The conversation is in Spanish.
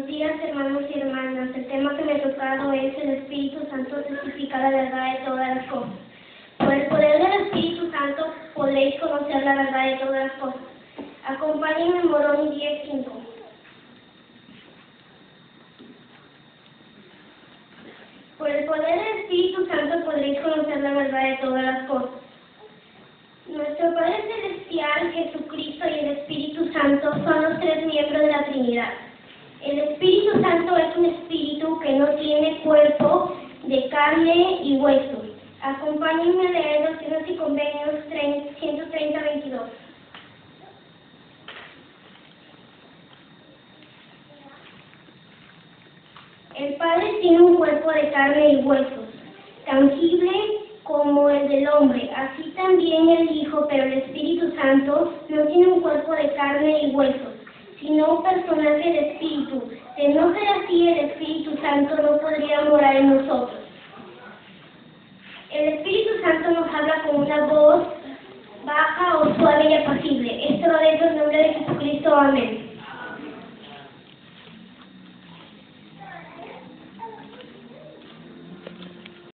días, hermanos y hermanas. El tema que me ha tocado es el Espíritu Santo testifica la verdad de todas las cosas. Por el poder del Espíritu Santo podréis conocer la verdad de todas las cosas. Acompáñenme en Morón 10:5. Por el poder del Espíritu Santo podréis conocer la verdad de todas las cosas. Nuestro Padre Celestial, Jesucristo y el Espíritu Santo son los tres miembros de la Trinidad. El Espíritu Santo es un espíritu que no tiene cuerpo de carne y hueso. Acompáñenme a leer Doctrinas y Convenios 130:22. El Padre tiene un cuerpo de carne y huesos, tangible como el del hombre, así también el Hijo, pero el Espíritu Santo no tiene un cuerpo de carne y huesos, sino un personaje de espíritu. De no ser así, el Espíritu Santo no podría morar en nosotros. El Espíritu Santo nos habla con una voz baja o suave y apacible. Esto lo dejo en nombre de Jesucristo. Amén.